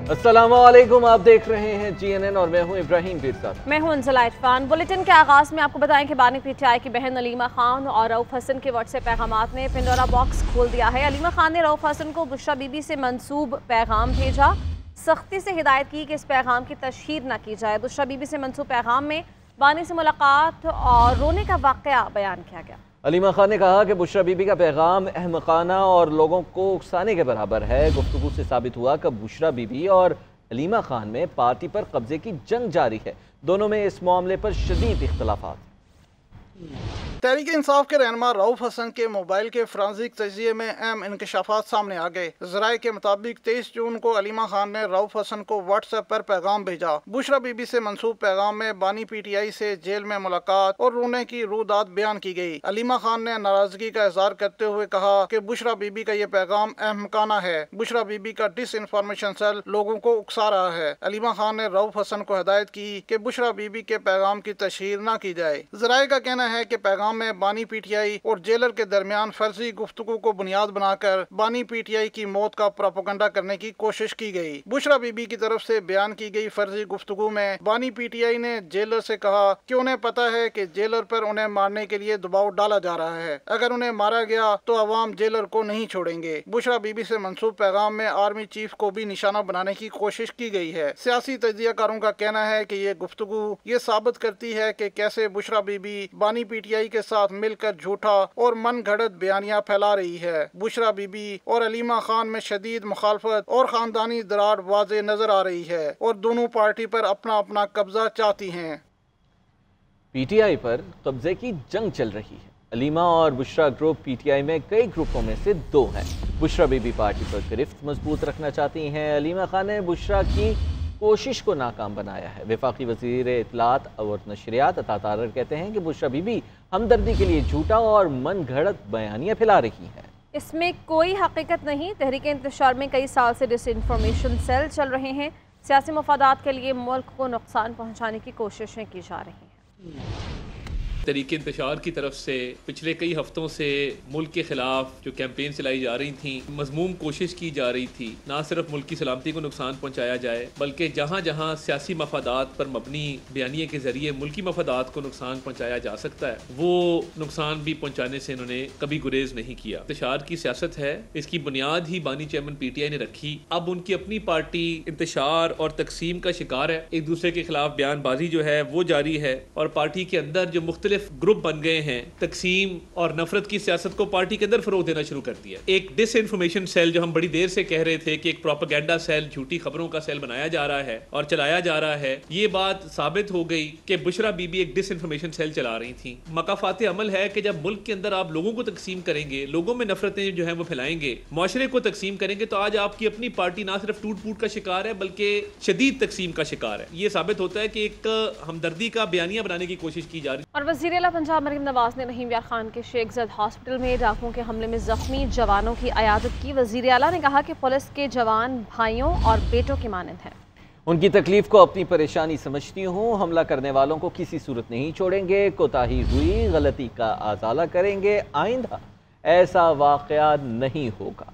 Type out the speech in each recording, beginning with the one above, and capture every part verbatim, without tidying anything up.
अस्सलामुअलैकुम, आप देख रहे हैं जी एन एन और मैं हूं इब्राहिम बिरसा। मैं हूं अंजला इरफान। बुलेटिन के आगाज में आपको बताएं कि बानी पीटीआई की बहन अलीमा खान और रऊफ हसन के व्हाट्सएप पैगामात ने पिंडोरा बॉक्स खोल दिया है। अलीमा खान ने रऊफ हसन को बुशरा बीबी से मंसूब पैगाम भेजा, सख्ती से हिदायत की कि इस पैगाम की तशहीर न की जाए। बुशरा बीबी से मंसूब पैगाम में बानी से मुलाकात और रोने का वाक़या बयान किया गया। अलीमा खान ने कहा कि बुशरा बीबी का पैगाम अहमकाना और लोगों को उकसाने के बराबर है। गुफ्तगू से साबित हुआ कि बुशरा बीबी और अलीमा खान में पार्टी पर कब्जे की जंग जारी है। दोनों में इस मामले पर शदीद इख्तलाफात। तहरीक इंसाफ के रहनुमा रऊफ हसन के मोबाइल के फ्रांसिक तजिए में अहम इंकशाफात सामने आ गए। ज़राए के मुताबिक तेईस जून को अलीमा खान ने रऊफ हसन को व्हाट्सएप पर पैगाम भेजा। बुशरा बीबी से मंसूब पैगाम में बानी पीटीआई से जेल में मुलाकात और रोने की रूदात बयान की गई। अलीमा खान ने नाराजगी का इजहार करते हुए कहा कि बुशरा बीबी का ये पैगाम अहमकाना है। बुशरा बीबी का डिस इन्फॉर्मेशन सेल लोगों को उकसा रहा है। अलीमा खान ने रऊफ हसन को हिदायत की कि बुशरा बीबी के पैगाम की तशहीर न की जाए। ज़राए का कहना है कि पैगाम में बानी पीटीआई और जेलर के दरमियान फर्जी गुफ्तगू को बुनियाद बनाकर बानी पीटीआई की मौत का प्रोपेगेंडा करने की कोशिश की गई। बुशरा बीबी की तरफ से बयान की गई फर्जी गुफ्तगू में बानी पीटीआई ने जेलर से कहा कि उन्हें पता है कि जेलर पर उन्हें मारने के लिए दबाव डाला जा रहा है। अगर उन्हें मारा गया तो अवाम जेलर को नहीं छोड़ेंगे। बुशरा बीबी से मंसूब पैगाम में आर्मी चीफ को भी निशाना बनाने की कोशिश की गई है। सियासी तजियाकारों का कहना है कि ये गुफ्तगू ये साबित करती है कि कैसे बुशरा बीबी बानी पीटीआई के साथ मिलकर झूठा और मन घड़त बयानियां फैला रही है। बुशरा बीबी और अलीमा खान में शदीद मुखालफत और खानदानी दरार वाज़े नजर आ रही है और दोनों पार्टी पर अपना अपना कब्जा चाहती हैं। पीटीआई पर कब्जे की जंग चल रही है। अलीमा और बुशरा ग्रुप पीटीआई में कई ग्रुपों में से दो हैं। बुशरा बीबी पार्टी पर गिरफ्त मजबूत रखना चाहती हैं। अलीमा खान ने बुशरा की कोशिश को नाकाम बनाया है। वफाकी वज़ीर इत्तलात और नशरियात अता तारर कहते हैं कि बुशरा बीबी हमदर्दी के लिए झूठा और मन घड़त बयानियां फैला रही है। इसमें कोई हकीकत नहीं। तहरीक इंतशार में कई साल से डिसइंफॉर्मेशन सेल चल रहे हैं। सियासी मफादात के लिए मुल्क को नुकसान पहुँचाने की कोशिशें की जा रही हैं। तहरीक इंतशार की तरफ से पिछले कई हफ्तों से मुल्क के खिलाफ जो कैंपेन चलाई जा रही थी, मजमूम कोशिश की जा रही थी ना सिर्फ मुल्क की सलामती को नुकसान पहुँचाया जाए बल्कि जहाँ जहाँ सियासी मफादात पर मबनी बयानिए के जरिए मुल्की मफादात को नुकसान पहुँचाया जा सकता है, वो नुकसान भी पहुँचाने से इन्होंने कभी गुरेज नहीं किया। इंतशार की सियासत है, इसकी बुनियाद ही बानी चेयरमैन पी टी आई ने रखी। अब उनकी अपनी पार्टी इंतशार और तकसीम का शिकार है। एक दूसरे के खिलाफ बयानबाजी जो है वो जारी है और पार्टी के अंदर जो मुख्तलिफ ग्रुप बन गए हैं, तकसीम और नफरत की सियासत को पार्टी के अंदर फरोग देना शुरू कर दिया। एक डिस इन्फॉर्मेशन सेल जो हम बड़ी देर से कह रहे थे कि एक प्रोपेगेंडा सेल, झूठी खबरों का सेल बनाया जा रहा है और चलाया जा रहा है, ये बात साबित हो गई कि बुशरा बीबी एक डिस इन्फॉर्मेशन सेल चला रही थी। मकाफात अमल है कि जब मुल्क के अंदर आप लोगों को तकसीम करेंगे, लोगों में नफरतें जो है वो फैलाएंगे, मुआशरे को तकसीम करेंगे, तो आज आपकी अपनी पार्टी ना सिर्फ टूट फूट का शिकार है बल्कि शदीद तकसीम का शिकार है। ये साबित होता है कि एक हमदर्दी का बयानिया बनाने की कोशिश की जा रही है। और वज़ीर आला पंजाब मरीम नवाज ने रहीम यार खान के शेख ज़ैद हॉस्पिटल में डाकुओं के हमले में जख्मी जवानों की अयादत की। वज़ीर आला ने कहा कि पुलिस के जवान भाइयों और बेटों के मानंद हैं। उनकी तकलीफ को अपनी परेशानी समझती हूँ। हमला करने वालों को किसी सूरत नहीं छोड़ेंगे। कोताही हुई, गलती का आज़ाला करेंगे। आइंदा ऐसा वाक़या नहीं होगा।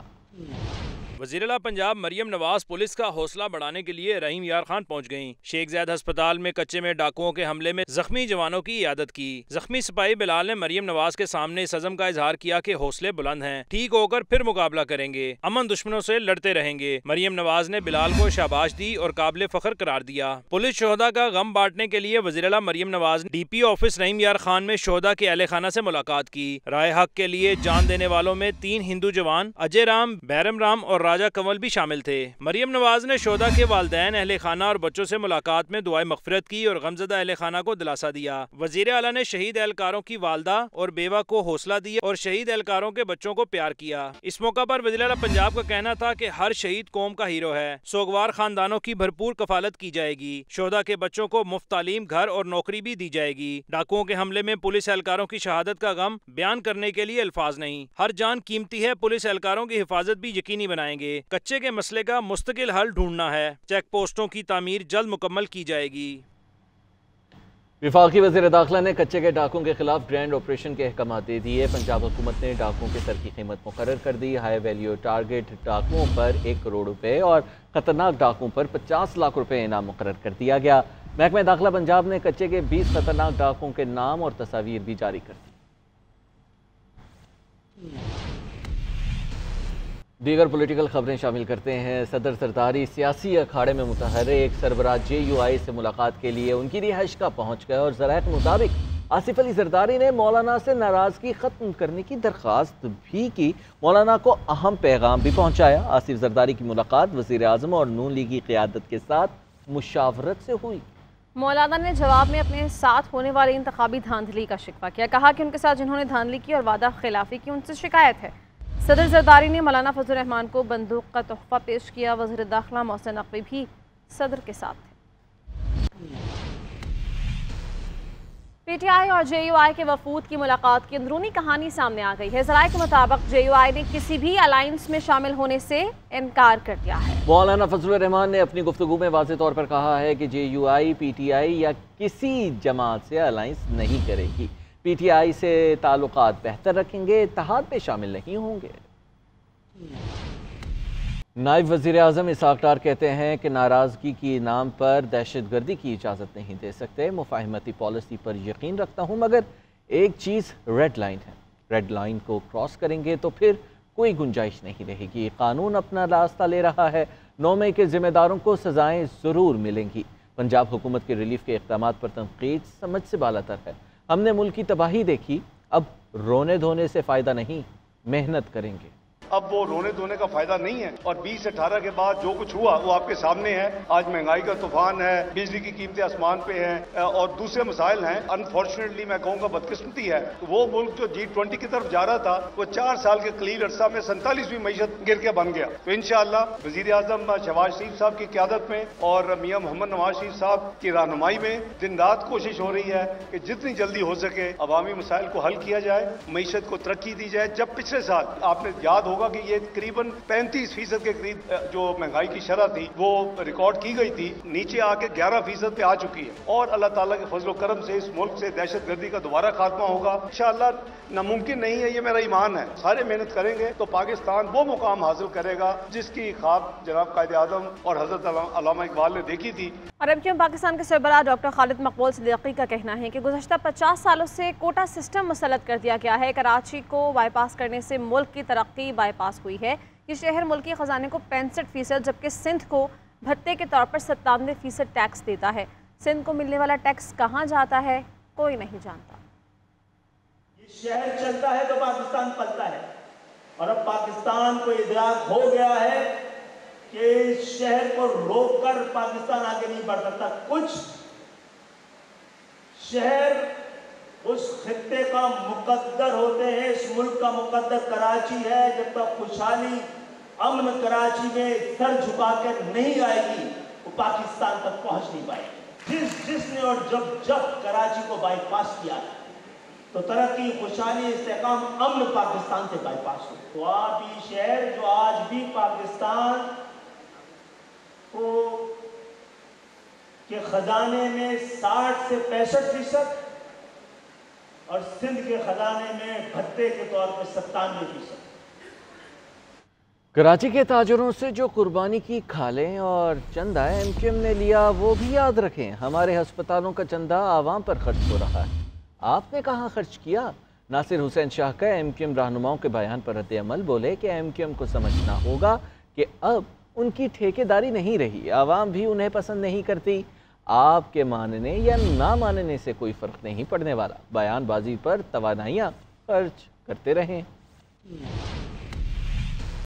वज़ीर आला पंजाब मरियम नवाज पुलिस का हौसला बढ़ाने के लिए रहीम यार खान पहुंच गईं। शेख ज़ैद अस्पताल में कच्चे में डाकुओं के हमले में जख्मी जवानों की इयादत की। जख्मी सिपाही बिलाल ने मरियम नवाज के सामने इस अज़म का इजहार किया कि हौसले बुलंद हैं, ठीक होकर फिर मुकाबला करेंगे, अमन दुश्मनों से लड़ते रहेंगे। मरियम नवाज ने बिलाल को शाबाश दी और काबिल फख्र करार दिया। पुलिस शोहदा का गम बांटने के लिए वज़ीर आला मरियम नवाज ने डी पी ऑफिस रहीम यार खान में शोहदा के अहले खाना से मुलाकात की। राय हक के लिए जान देने वालों में तीन हिंदू जवान अजय राम, बैरम राम और राजा कंवल भी शामिल थे। मरियम नवाज ने शोहदा के वालिदैन, अहले खाना और बच्चों से मुलाकात में दुआए मग़फ़िरत की और गमज़दा अहले खाना को दिलासा दिया। वज़ीर आला ने शहीद एहलकारों की वालदा और बेवा को हौसला दिया और शहीद एहलकारों के बच्चों को प्यार किया। इस मौका पर वज़ीर आला पंजाब का कहना था कि हर शहीद कौम का हीरो है। सोगवार खानदानों की भरपूर कफालत की जाएगी। शोहदा के बच्चों को मुफ्त तालीम, घर और नौकरी भी दी जाएगी। डाकुओं के हमले में पुलिस एहलकारों की शहादत का गम बयान करने के लिए अल्फाज नहीं। हर जान कीमती है। पुलिस एहलकारों की हिफाजत भी यकीनी बनाएंगे। कच्चे के मसले का मुस्तकिल हल ढूंढना है। चेक पोस्टों की तामीर जल्द मुकम्मल की जाएगी। वफाकी वज़ीर दाखिला ने कच्चे के डाकों के खिलाफ ग्रैंड ऑपरेशन के अहकाम दे दिए। पंजाब हुकूमत ने डाकों के सर की कीमत मुकर्रर कर दी। हाई वैल्यू टारगेट डाकुओं पर एक करोड़ रुपए और खतरनाक डाकुओं पर पचास लाख रुपए इनाम मुकर्रर कर दिया गया। महकमा दाखिला पंजाब ने कच्चे के बीस खतरनाक डाकुओं के नाम और तस्वीर भी जारी कर दी। दीगर पॉलिटिकल खबरें शामिल करते हैं। सदर सरदारी सियासी अखाड़े में मुतहर्रिक सरबराह जे यू आई से मुलाकात के लिए उनकी रिहाइश का पहुँच गए और ज़राए के मुताबिक आसिफ अली जरदारी ने मौलाना से नाराज़गी ख़त्म करने की दरख्वास्त भी की। मौलाना को अहम पैगाम भी पहुँचाया। आसिफ जरदारी की मुलाकात वज़ीर आज़म और नून लीग की क़यादत के साथ मुशावरत से हुई। मौलाना ने जवाब में अपने साथ होने वाली इंतखाबी धांधली का शिकवा किया। कहा कि उनके साथ जिन्होंने धांधली की और वादा खिलाफी की उनसे शिकायत है। सदर जरदारी ने मौलाना फजल रहमान को बंदूक का तोहफा पेश किया। वज़ीर दाखिला मोहसिन नकवी भी सदर के साथ थे। पीटीआई और जे यू आई के वफूद की मुलाकात की अंदरूनी कहानी सामने आ गई है। ज़राए के मुताबिक जे यू आई ने किसी भी अलायंस में शामिल होने से इनकार कर दिया है। मौलाना फजल रहमान ने अपनी गुफ्तगू में वाज़ेह तौर पर कहा है कि J U I P T I या किसी जमात से अलायंस नहीं करेगी। पी टी आई से ताल्लुकात बेहतर रखेंगे, इत्तेहाद पे शामिल नहीं होंगे। नायब वज़ीर आज़म इसहाक़ डार कहते हैं कि नाराज़गी के नाम पर दहशत गर्दी की इजाज़त नहीं दे सकते। मुफ़ाहिमती पॉलिसी पर यकीन रखता हूँ, मगर एक चीज़ रेड लाइन है। रेड लाइन को क्रॉस करेंगे तो फिर कोई गुंजाइश नहीं रहेगी। कानून अपना रास्ता ले रहा है। नौ मई के ज़िम्मेदारों को सज़ाएँ ज़रूर मिलेंगी। पंजाब हुकूमत के रिलीफ के इक़दाम पर तनकीद समझ से बालातर है। हमने मुल्क की तबाही देखी, अब रोने धोने से फ़ायदा नहीं, मेहनत करेंगे। अब वो रोने धोने का फायदा नहीं है और बीस अठारह के बाद जो कुछ हुआ वो आपके सामने है। आज महंगाई का तूफान है, बिजली की कीमतें आसमान पे हैं और दूसरे मसाइल हैं। अनफॉर्चुनेटली मैं कहूँगा बदकिस्मती है, वो मुल्क जो जी ट्वेंटी की तरफ जा रहा था वो चार साल के कलील अरसा में सैंतालीसवीं मीशत गिर के बन गया। तो इंशाअल्लाह वज़ीर आज़म शहबाज शरीफ साहब की क़यादत में और मियाँ मोहम्मद नवाज शरीफ साहब की रहनुमाई में दिन रात कोशिश हो रही है कि जितनी जल्दी हो सके अवामी मसाइल को हल किया जाए, मीशत को तरक्की दी जाए। जब पिछले साल आपने याद होगा कि ये तकरीबन पैंतीस फीसद के करीब जो महंगाई की शरह थी वो रिकॉर्ड की गई थी, नीचे आके ग्यारह फीसद पे आ चुकी है और अल्लाह ताला के फजल करम से इस मुल्क से दहशत गर्दी का दोबारा खात्मा होगा इंशाअल्लाह। नामुमकिन नहीं है, ये मेरा ईमान है। सारे मेहनत करेंगे तो पाकिस्तान वो मुकाम हासिल करेगा जिसकी ख्वाब जनाब कायद आज़म और हजरत अल्लामा इकबाल ने देखी थी। और अब क्यों पाकिस्तान के सरबराह डॉक्टर खालिद मकबूल सिद्दीकी का कहना है कि गुज़श्ता पचास सालों से कोटा सिस्टम मुसल्लत कर दिया गया है। कराची को बाईपास करने से मुल्क की तरक्की बाईपास हुई है। ये शहर मुल्क के ख़जाने को पैंसठ फीसद जबकि सिंध को भत्ते के तौर पर सत्तानवे फीसद टैक्स देता है। सिंध को मिलने वाला टैक्स कहाँ जाता है कोई नहीं जानता। ये शहर चलता है तो पाकिस्तान पलता है और अब पाकिस्तान को इदराक हो गया है कि इस शहर को रोककर पाकिस्तान आगे नहीं बढ़ सकता। कुछ शहर उस खित्ते का मुकद्दर होते हैं, इस मुल्क का मुकद्दर कराची है। जब तक खुशहाली अमन कराची में सर झुकाकर नहीं आएगी वो पाकिस्तान तक पहुंच नहीं पाएगी। जिस जिसने और जब जब कराची को बाईपास किया तो तरक्की, खुशहाली, इस्तेकाम, अमन पाकिस्तान से बाईपास हो। तो आप ये शहर जो आज भी पाकिस्तान को के खजाने में साठ से पैंसठ फीसद और सिंध के खजाने में भत्ते के तौर पर सत्तानवे फीसद। कराची के ताजरों से जो कुर्बानी की खालें और चंदा एम क्यू एम ने लिया वो भी याद रखें। हमारे अस्पतालों का चंदा आवाम पर खर्च हो रहा है, आपने कहाँ खर्च किया। नासिर हुसैन शाह का एम क्यू एम रहनुमाओं के बयान पर रद्द अमल। बोले कि एम क्यू एम को समझना होगा कि अब उनकी ठेकेदारी नहीं रही, आवाम भी उन्हें पसंद नहीं करती। आपके मानने या ना मानने से कोई फ़र्क नहीं पड़ने वाला। बयानबाजी पर तवानाइयाँ खर्च करते रहें।